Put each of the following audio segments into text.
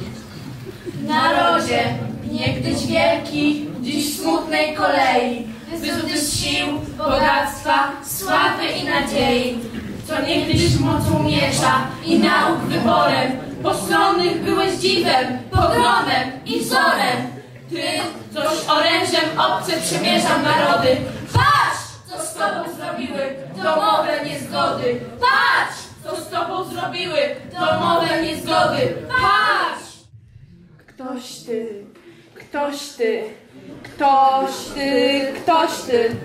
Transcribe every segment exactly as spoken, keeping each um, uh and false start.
Narodzie, niegdyś wielki, dziś smutnej kolei, wyzuty z sił, bogactwa, sławy i nadziei, co niegdyś mocą miecza i nauk wyborem, postronnych byłeś dziwem, pogromem i wzorem. Ty, coś orężem obce przemierzam narody. Patrz, co z tobą zrobiły domowe niezgody. Patrz, co z tobą zrobiły domowe niezgody. Patrz! Ktoś ty, ktoś ty, ktoś ty, ktoś ty.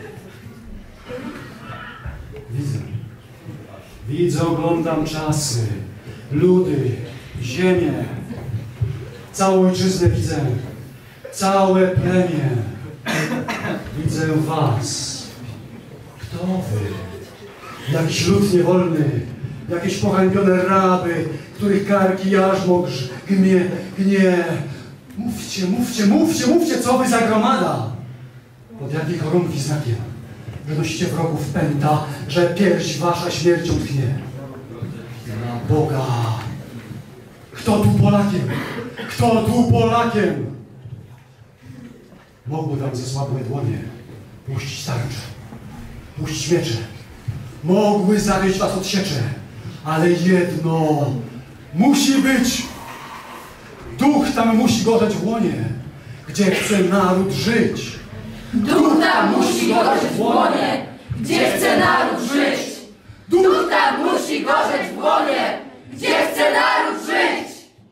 Widzę. Widzę, oglądam czasy, ludy, ziemię. Całą ojczyznę widzę, całe plemię. Widzę was. Kto wy? Jakiś lud niewolny, jakieś pohańbione raby, których karki jarzmo gnie, gnie. Mówcie, mówcie, mówcie, mówcie, co wy za gromada? Pod jakiej chorągwi znakiem? Że nosicie wrogów pęta, że pierś wasza śmiercią tchnie. Na Boga! Kto tu Polakiem? Kto tu Polakiem? Mogło wam ze słabłe dłonie puścić tarcze, puścić miecze. Mogły zawieść was od siecze, ale jedno musi być. Duch tam musi gorzeć w łonie, gdzie chce naród żyć. Duch tam musi gorzeć w łonie, gdzie chce naród żyć. Duch tam musi gorzeć w łonie, gdzie chce naród żyć.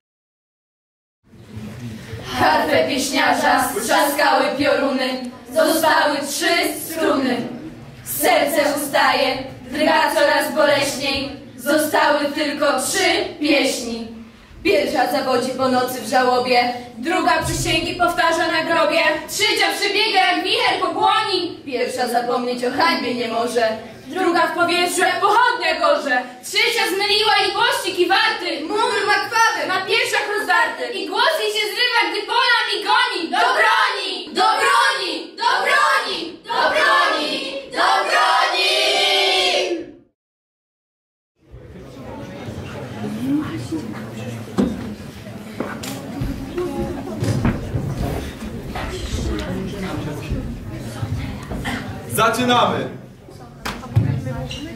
Harfę pieśniarza strzaskały pioruny, zostały trzy struny. Serce ustaje, drga coraz boleśniej, zostały tylko trzy pieśni. Pierwsza zawodzi po nocy w żałobie, druga przysięgi powtarza na grobie, trzecia przebiega jak wicher po błoni. Pierwsza zapomnieć o hańbie nie może, druga w powietrzu jak pochodnia gorze, trzecia zmyliła i pościg i warty, mur ma krwawy, ma piersiach rozdarty i głos jej się zrywa, gdy pola mi goni. Do broni! Do broni! Do broni! Do broni! Do broni! Zaczynamy!